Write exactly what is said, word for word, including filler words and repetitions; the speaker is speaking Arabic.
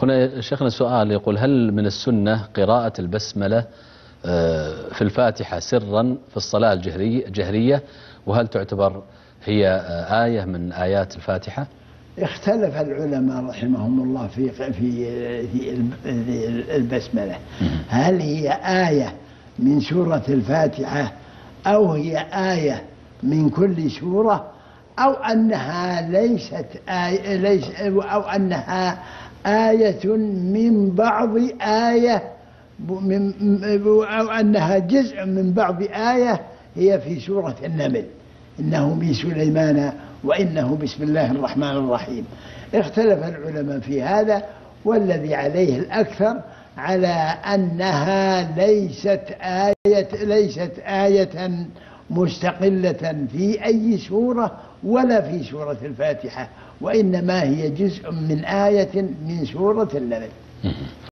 هنا شيخنا سؤال يقول: هل من السنة قراءة البسملة في الفاتحة سرا في الصلاة الجهرية، وهل تعتبر هي آية من آيات الفاتحة؟ اختلف العلماء رحمهم الله في في في البسملة، هل هي آية من سورة الفاتحة أو هي آية من كل سورة، أو أنها ليست آية ليس أو أنها آية من بعض آية أو أنها جزء من بعض آية هي في سورة النمل، إنه من سليمان وإنه بسم الله الرحمن الرحيم. اختلف العلماء في هذا، والذي عليه الأكثر على أنها ليست آية ليست آية مستقلة في أي سورة ولا في سورة الفاتحة، وإنما هي جزء من آية من سورة النمل.